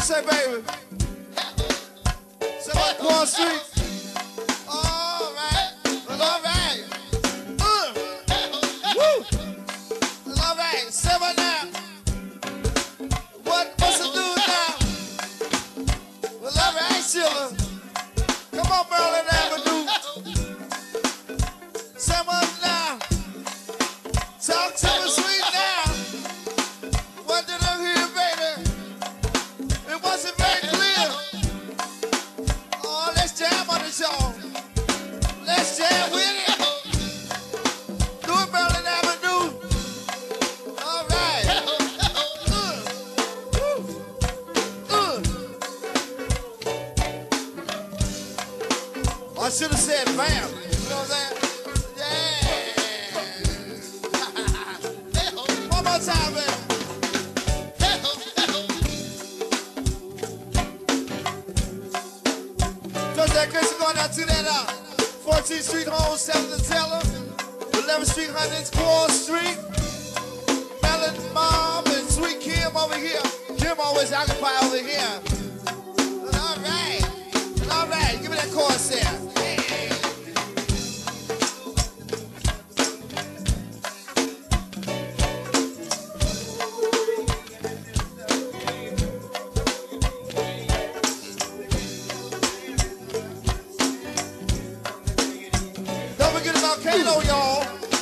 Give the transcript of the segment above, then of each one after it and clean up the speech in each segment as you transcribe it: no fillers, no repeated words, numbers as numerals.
say, baby? Say what, Wall Street? All right. Well, all right. Woo. Well, all right. Say what now? What's it do now? Well, all right, Sheila. Come on, Maryland Avenue. Say what now? Talk to me sweet now. What did I hear, baby? It wasn't very clear. Oh, let's jam on it, y'all. Let's jam with it. Do it, Maryland Avenue. All right. I should have said bam. You know what I'm saying? Yeah. One more time, baby. Just that Christian going out to that 14th Street home, 7th and Teller, 11th Street, 100th, 4th Street. Melon Mom and Sweet Kim over here. Kim always occupy over here. All right. All right. Give me that chorus there. Yeah. Don't forget about Kalo, y'all.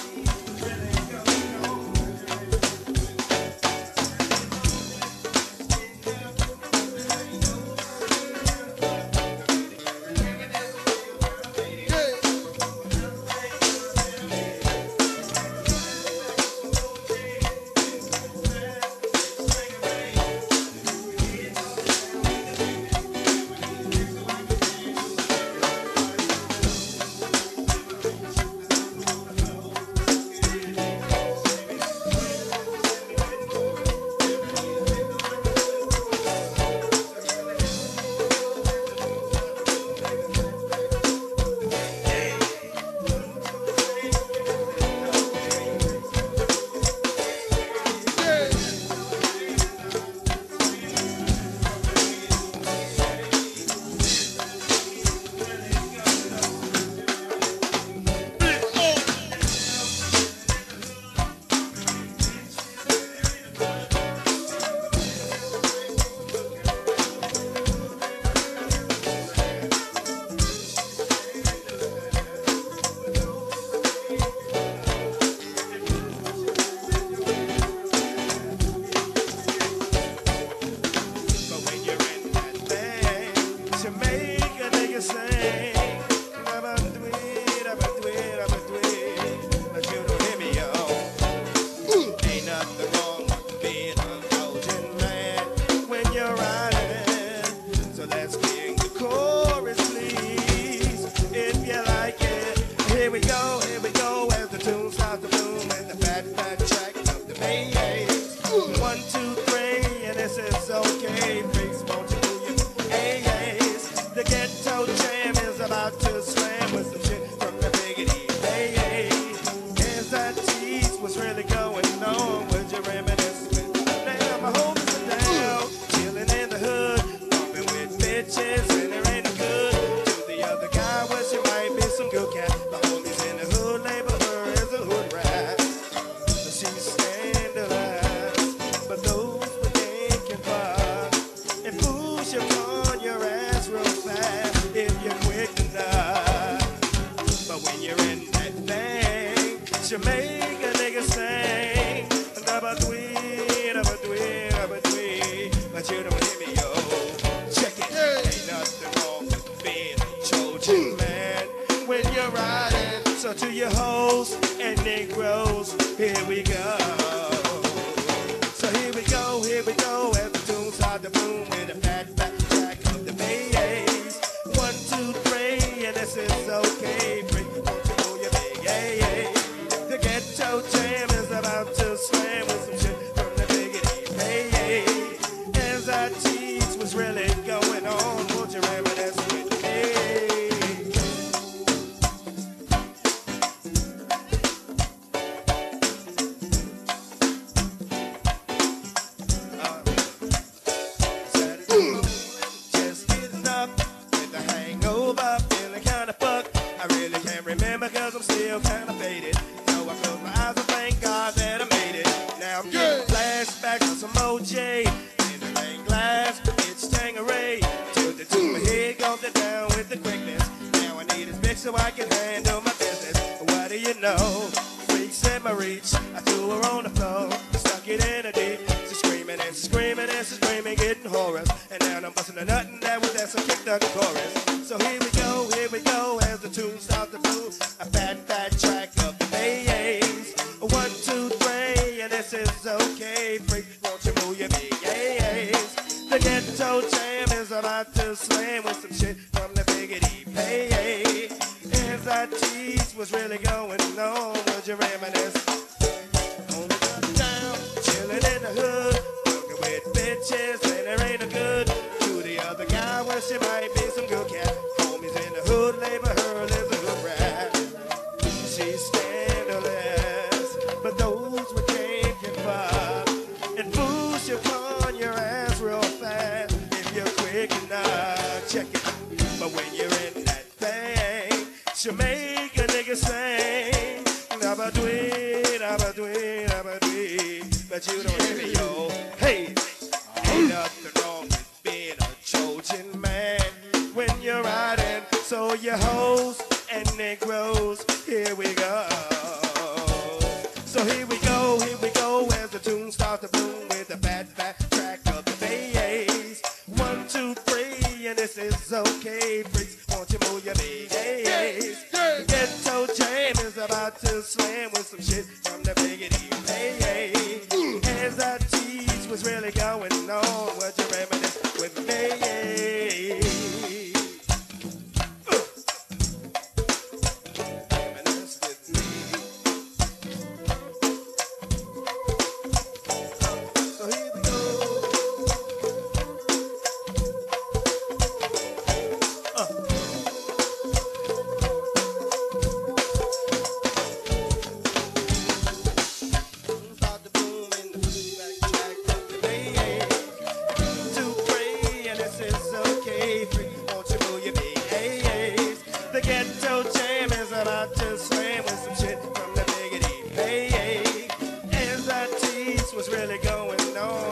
To your hoes and Negroes, here we go. So here we go, as the tunes start to boom with the fat track of the bass. 1, 2, 3, and this is okay. Break, won't you know your big yeah. The ghetto jam is about to slam with some shit from the biggity hey. As I teach what's really going on, won't you reminisce with me? J. In the lane glass, it's Tangeray. To my head, goes it down with the quickness. Now I need his mix so I can handle my business. What do you know? Freaks in my reach. I threw her on the floor, stuck it in a deep. She's screaming and she's screaming and she's screaming, getting hoarse. And now I'm busting a nut and that was that some kicked up the chorus. So here we go, as the tune starts to move. A fat track of the bass. 1, 2, 3, and this is okay. Freak, won't you move your BAs? The ghetto jam is about to slam with some shit from the Biggity Pay. As I tease what's really going on, would you reminisce? On the down, chilling in the hood, working with bitches, and there ain't no good. To the other guy, well, she might be some good cat. Homies in the hood, labor her as a hood rat. She's scandalous, but those we can't give up. And fools you on your ass real fast if you're quick enough. Check it. But when you're in that thing, she'll make a nigga sing. But you don't hear me, yo. Hey, ain't nothing wrong with being a Trojan man when you're riding. So you hoes and Negroes, here we go. So here we go, as the tune starts to boom with the fat track of the bass. 1, 2, 3, and this is okay. Freaks, won't you move your bass? Ghetto jam is about to slam with some shit from the Biggity Pay. As I teach what's really going on, what you reminisce with me?